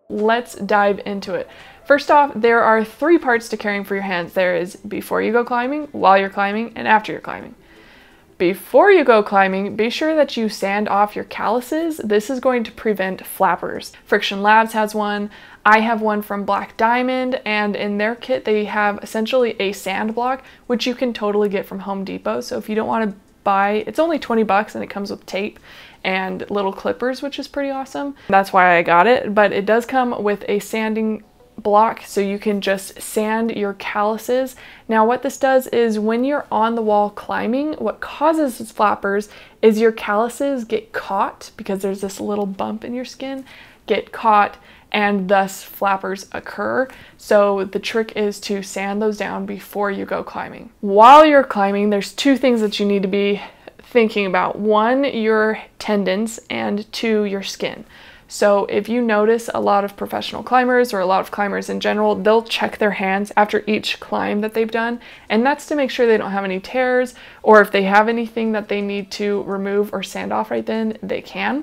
Let's dive into it. First off, there are 3 parts to caring for your hands. There is before you go climbing, while you're climbing, and after you're climbing. Before you go climbing, be sure that you sand off your calluses. This is going to prevent flappers. Friction Labs has one. I have one from Black Diamond, and in their kit they have essentially a sand block, which you can totally get from Home Depot. So if you don't want to buy, it's only 20 bucks and it comes with tape and little clippers, which is pretty awesome. That's why I got it, but it does come with a sanding block, so you can just sand your calluses. Now what this does is when you're on the wall climbing, what causes flappers is your calluses get caught, because there's this little bump in your skin, get caught, and thus flappers occur. So the trick is to sand those down before you go climbing. While you're climbing, there's 2 things that you need to be thinking about. 1, your tendons, and 2, your skin. So if you notice a lot of professional climbers or a lot of climbers in general, they'll check their hands after each climb that they've done, and that's to make sure they don't have any tears, or if they have anything that they need to remove or sand off right then, they can.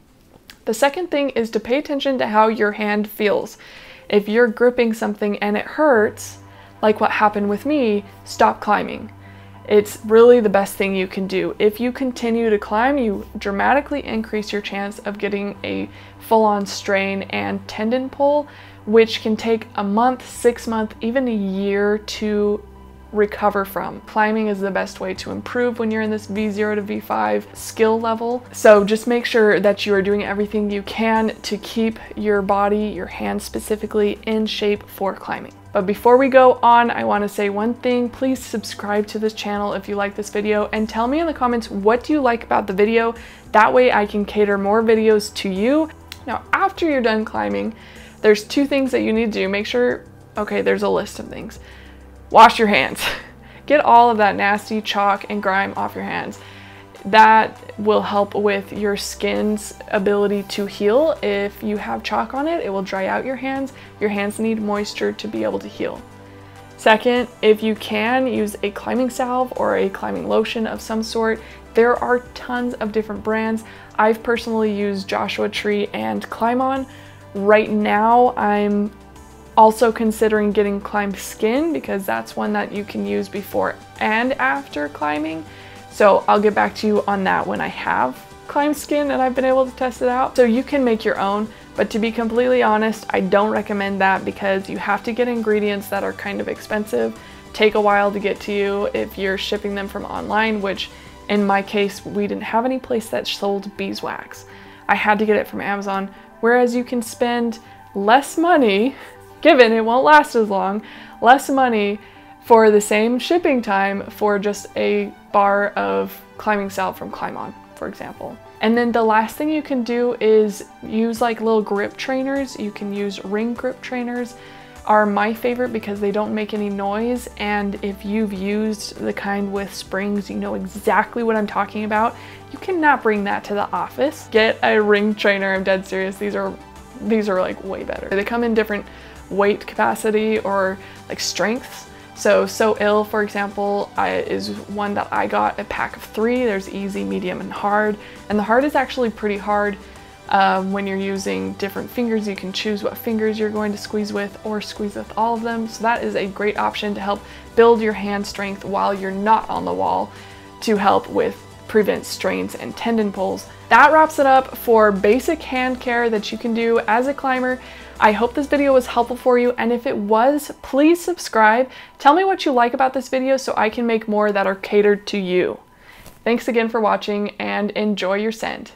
The second thing is to pay attention to how your hand feels. If you're gripping something and it hurts, like what happened with me, stop climbing. It's really the best thing you can do. If you continue to climb, you dramatically increase your chance of getting a full-on strain and tendon pull, which can take a month, 6 months, even a year to recover from. Climbing is the best way to improve when you're in this V0 to V5 skill level. So just make sure that you are doing everything you can to keep your body, your hands specifically, in shape for climbing. But before we go on, I want to say one thing. Please subscribe to this channel if you like this video, and tell me in the comments what do you like about the video. That way I can cater more videos to you. Now, after you're done climbing, there's 2 things that you need to do. Make sure, okay, there's a list of things. Wash your hands. Get all of that nasty chalk and grime off your hands. That will help with your skin's ability to heal. If you have chalk on it, it will dry out your hands. Your hands need moisture to be able to heal. Second, if you can, use a climbing salve or a climbing lotion of some sort. There are tons of different brands. I've personally used Joshua Tree and ClimbOn. Right now, I'm also considering getting Climb Skin, because that's one that you can use before and after climbing. So I'll get back to you on that when I have Climb Skin and I've been able to test it out. So you can make your own, but to be completely honest, I don't recommend that, because you have to get ingredients that are kind of expensive, take a while to get to you if you're shipping them from online, which in my case, we didn't have any place that sold beeswax. I had to get it from Amazon, whereas you can spend less money, given it won't last as long, less money for the same shipping time for just a bar of climbing salve from ClimbOn, for example. And then the last thing you can do is use like little grip trainers. You can use ring grip trainers, are my favorite because they don't make any noise, and if you've used the kind with springs, you know exactly what I'm talking about. You cannot bring that to the office. Get a ring trainer, I'm dead serious. These are like way better. They come in different weight capacity or like strengths. So Ill, for example, is one that I got a pack of 3. There's easy, medium, and hard. And the hard is actually pretty hard when you're using different fingers. You can choose what fingers you're going to squeeze with or squeeze with all of them. So that is a great option to help build your hand strength while you're not on the wall, to help with prevent strains and tendon pulls. That wraps it up for basic hand care that you can do as a climber. I hope this video was helpful for you, and if it was, please subscribe. Tell me what you like about this video so I can make more that are catered to you. Thanks again for watching, and enjoy your send.